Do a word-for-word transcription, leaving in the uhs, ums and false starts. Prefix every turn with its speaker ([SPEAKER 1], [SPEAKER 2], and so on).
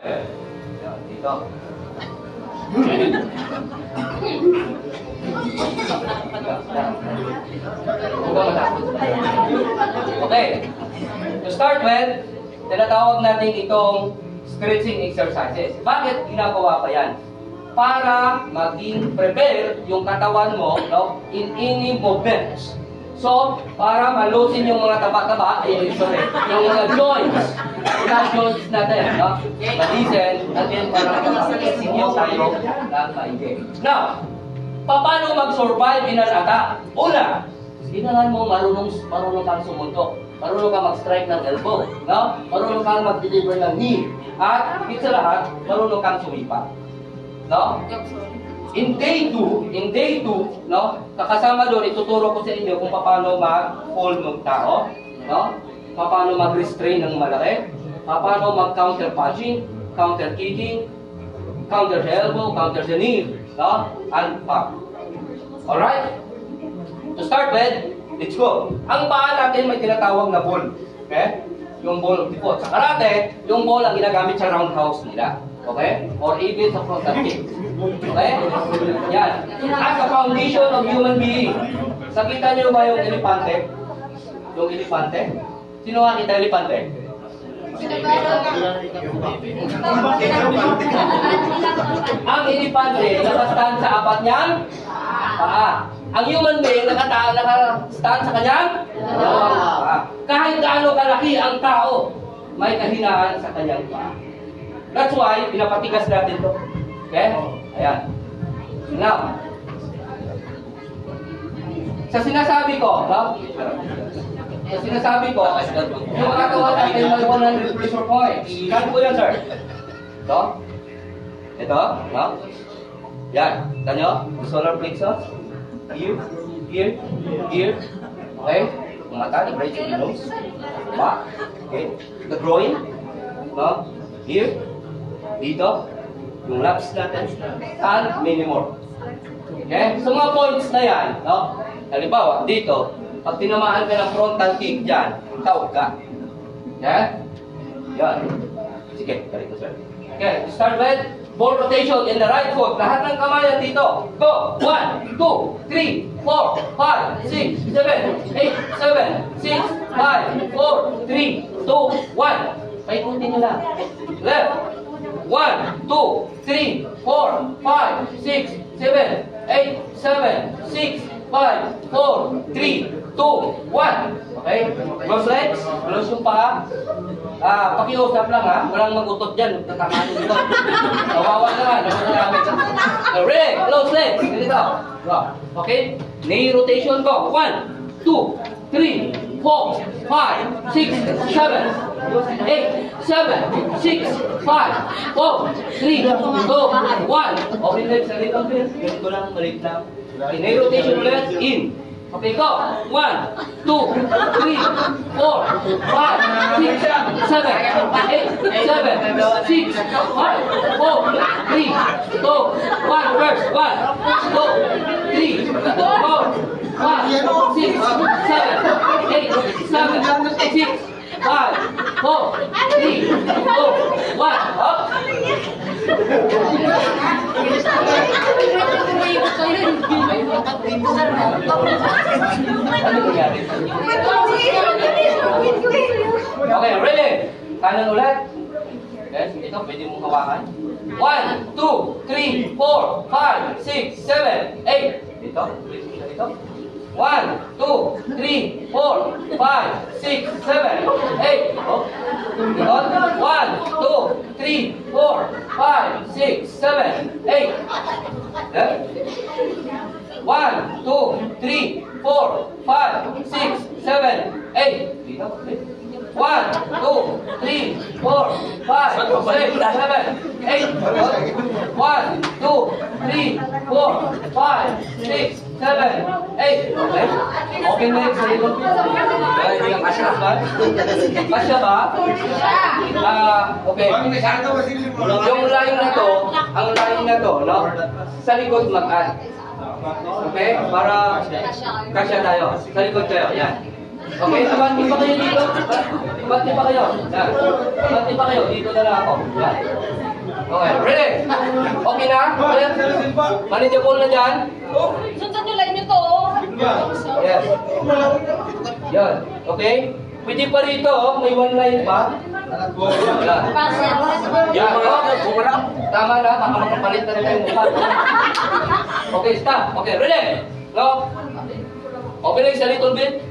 [SPEAKER 1] Dito. Okay. To start with, tinatawag natin itong stretching exercises. Bakit ginagawa pa yan? Para maging prepare yung katawan mo, no, in any movements. So, para malusin yung mga taba-taba, eh, sorry, yung mga joints, mga joints natin, no? Malisen, at then para makapag-sinyo tayo ng maigi. Now, paano mag-survive in an attack? Una, kailangan mo marunong, marunong kang sumuntok. Marunong kang mag-strike ng elbow, no? Marunong kang mag-deliver ng knee. At, higit sa lahat, marunong kang sumipa. No? In day two, in day two, no, kakasama doon, ituturo ko sa inyo kung paano mag-hold ng tao, no? Paano mag-restrain ng malaki, paano mag-counter punching, counter kicking, counter the elbow, counter the knee, no? And pop. Alright? To start with, let's go. Ang paa natin may tinatawag na ball. Okay? Yung ball of the foot. Sa karate, yung ball ang ginagamit sa roundhouse nila. Okay? Or even sa frontal kick. Okay? Yan. As a foundation of human being. Sakita niyo ba yung elepante? Yung elepante? Sino nga kita elepante? Ang elepante nakastand sa apat niyang paa. Ang human being nakastand sa kanyang dalawang paa. Kahit gaano kalaki ang tao, may kahinaan sa kanyang paa. That's why, pinapatigas natin ito. Okay? Ayan. Now, sa sinasabi ko, no? Sa sinasabi ko, yung katawan natin may one hundred pressure points. Saan po yan, sir? Ito? Ito? No? Yan. Kita nyo? The solar plexus. Here. Here. Here. Okay? Yung mata, the brain, the nose. Back. Okay? The groin. No? Here. Dito, yung laps natin, and many more. Okay? So mga points na yan, no? Halimbawa, dito, pag tinamaan ka ng frontal kick dyan, tawag ka. Okay? Yan. Sige, ganito sir. Okay, start with ball rotation in the right foot. Lahat ng kamay dito. Go! one, two, three, four, five, six, seven, eight, seven, six, five, four, three, two, one. Paikutin nyo lang. Left. one, two, three, four, five, six, seven, eight, seven, six, five, four, three, two, one. Okay? Close legs. Close yung paa. Ah, pakiusap lang ha. Walang mag-utot dyan. Tatamanin dito. Kawawa naman. Ready? Close legs. Ganito. Okay? Knee rotation go. one, two, three, four, five, six, seven, eight, seven, six, five, four, three, two, one. Open legs a little bit. Ganito lang, balik lang. Okay, knee rotation ulit. In. Okay, go. one, two, three, four, five, six, seven, eight, seven, six, five, four, three, two, one. First. one, two, three, four, five, six, seven, eight, seven, six, five, four, three, two, one. Up. Okay, ready? Kanan ulit. Okay, ito pwede mong hawakan. one, two, three, four, five, six, seven, eight. Dito, dito. one, two, three, four, five, six, seven, eight. Oh. one, two, three, four, five, six, seven, eight. one, two, three, four, five, six, seven, eight. one, two, three, four, five, six, seven, eight. one, two, three, four, five, six, seven, eight. Okay? Open legs sa likod. Hindi ka kasya ba? Kasya ba? Ah, okay. Yung line na to, ang line na to, no? Sa likod mag-add. Okay? Para kasya tayo. Sa likod tayo. Yan. Okay, abante pa kayo dito. Abante pa kayo. Yan. Abante pa kayo. Dito na lang ako. Yan. Okay, ready? Okay na? Okay? Manageable na dyan?
[SPEAKER 2] Sundan nyo line nyo to.
[SPEAKER 1] Yes. Yan. Okay? Pwede pa rito, oh. May one line pa. Yan. Yan, oh. Tama na, baka makapalit na rin tayo mukha. Okay, stop. Okay, ready? No? Open lang sa little bit.